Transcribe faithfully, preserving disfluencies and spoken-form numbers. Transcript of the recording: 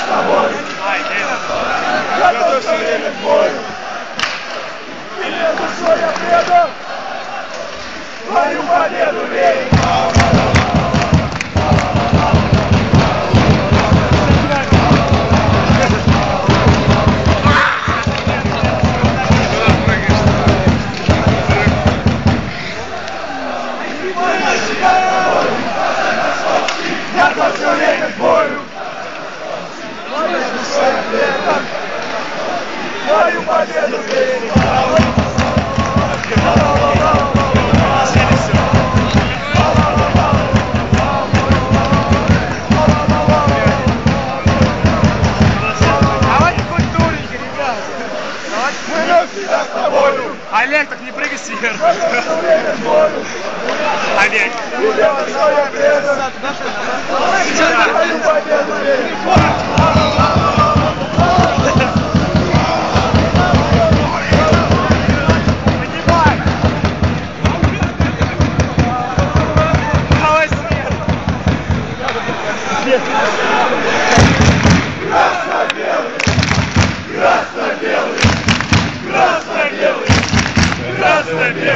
тобой. Готовься время к бою. Тебе душой я предан. Твою победу верю. Готовься время к бою. Твою победу верю. Давайте культурненько, ребят. Мы навсегда с тобою. Олег, так не прыгай сверху. Готовься время к бою. Олег. Тебе душой я предан. Твою победу верю. Красно-белый, красно-белый, красно-белый, красно-белый.